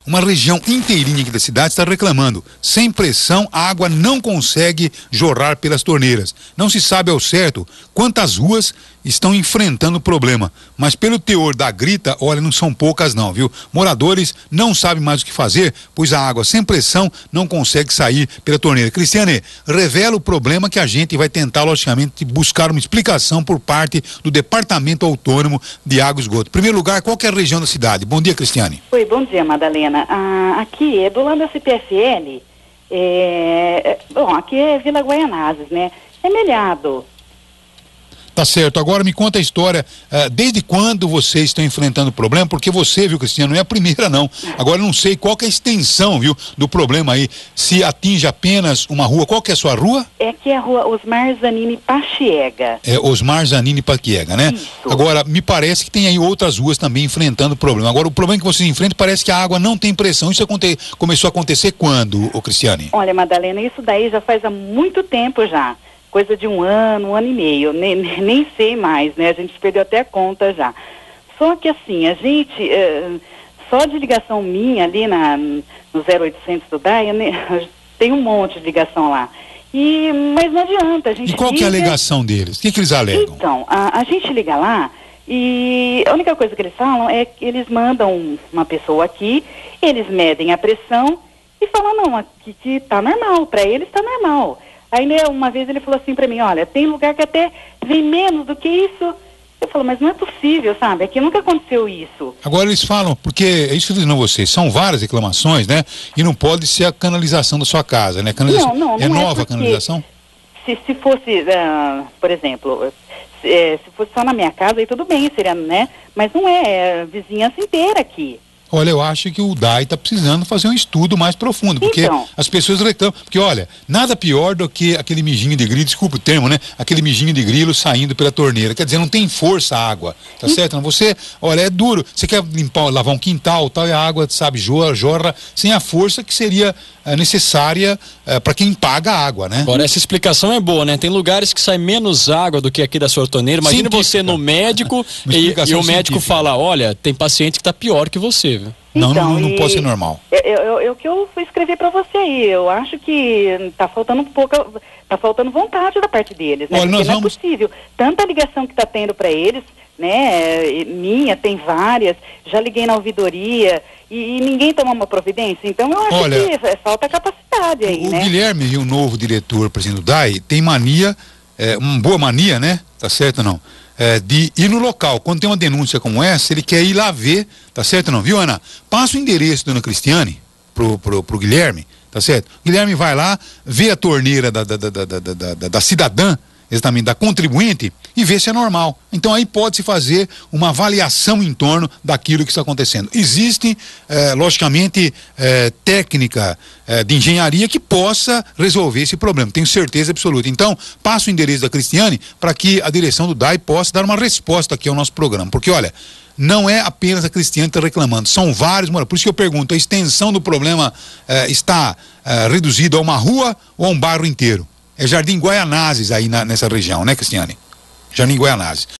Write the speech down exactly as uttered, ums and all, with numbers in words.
Uma região inteirinha aqui da cidade está reclamando. Sem pressão, a água não consegue jorrar pelas torneiras. Não se sabe ao certo quantas ruas estão enfrentando o problema. Mas pelo teor da grita, olha, não são poucas não, viu? Moradores não sabem mais o que fazer, pois a água sem pressão não consegue sair pela torneira. Cristiane, revela o problema que a gente vai tentar, logicamente, buscar uma explicação por parte do Departamento Autônomo de Água e Esgoto. Em primeiro lugar, qual que é a região da cidade? Bom dia, Cristiane. Oi, bom dia, Madalena. Ah, aqui é do lado da C P F L, é, bom, aqui é Vila Guaianazes, né? É Melhado. Tá certo. Agora me conta a história, uh, desde quando vocês estão enfrentando o problema? Porque você, viu, Cristiano, não é a primeira não. Agora eu não sei qual que é a extensão, viu, do problema aí. Se atinge apenas uma rua, qual que é a sua rua? É aqui a rua Osmar Zanini Pachiega. É Osmar Zanini Pachiega, né? Isso. Agora, me parece que tem aí outras ruas também enfrentando o problema. Agora, o problema que vocês enfrentam parece que a água não tem pressão. Isso aconte... começou a acontecer quando, ô Cristiane? Olha, Madalena, isso daí já faz há muito tempo já. Coisa de um ano, um ano e meio, nem, nem sei mais, né? A gente perdeu até a conta já. Só que assim, a gente, eh, só de ligação minha ali na, no zero oitocentos do D A I, né, tem um monte de ligação lá. E, mas não adianta, a gente E qual liga... que é a alegação deles? O que, que eles alegam? Então, a, a gente liga lá e a única coisa que eles falam é que eles mandam uma pessoa aqui, eles medem a pressão e falam, não, aqui que tá normal, para eles tá normal. Aí, né, uma vez ele falou assim pra mim, olha, tem lugar que até vem menos do que isso. Eu falo, mas não é possível, sabe? Aqui nunca aconteceu isso. Agora eles falam, porque, é isso que eu tô dizendo a vocês, são várias reclamações, né? E não pode ser a canalização da sua casa, né? Canalização, não, não, não é nova é a canalização? Se, se fosse, uh, por exemplo, se, é, se fosse só na minha casa, aí tudo bem, seria, né? Mas não é, é a vizinhança inteira aqui. Olha, eu acho que o D A I está precisando fazer um estudo mais profundo, porque então, as pessoas reclamam, porque olha, nada pior do que aquele mijinho de grilo, desculpa o termo, né? Aquele mijinho de grilo saindo pela torneira, quer dizer, não tem força a água, tá sim. certo? Não, você, olha, é duro, você quer limpar, lavar um quintal tal, e a água, sabe, jorra, jorra sem a força que seria é, necessária é, para quem paga a água, né? Agora, essa explicação é boa, né? Tem lugares que sai menos água do que aqui da sua torneira. Imagina você no médico e, e o médico fala, olha, tem paciente que tá pior que você, viu? Não, então, não, não pode ser normal. É o que eu fui escrever para você aí. Eu acho que tá faltando pouca, tá faltando vontade da parte deles, né? Olha, Porque nós não vamos... é possível. Tanta ligação que tá tendo para eles, né? Minha, tem várias. Já liguei na ouvidoria e, e ninguém toma uma providência. Então eu acho Olha, que é, falta capacidade aí, o, né? O Guilherme, o novo diretor, presidente do D A I, tem mania, é, uma boa mania, né? Tá certo ou não? É, de ir no local, quando tem uma denúncia como essa, ele quer ir lá ver, tá certo ou não? Viu, Ana? Passa o endereço, dona Cristiane, pro, pro, pro Guilherme, tá certo? O Guilherme vai lá, vê a torneira da, da, da, da, da, da, da cidadã, exatamente, da contribuinte, e vê se é normal. Então aí pode-se fazer uma avaliação em torno daquilo que está acontecendo. Existe, eh, logicamente, eh, técnica eh, de engenharia que possa resolver esse problema, tenho certeza absoluta. Então, passo o endereço da Cristiane para que a direção do D A I possa dar uma resposta aqui ao nosso programa. Porque, olha, não é apenas a Cristiane que está reclamando, são vários moradores. Por isso que eu pergunto, a extensão do problema eh, está eh, reduzida a uma rua ou a um bairro inteiro? É Jardim Guaianazes aí na, nessa região, né, Cristiane? Jardim Guaianazes.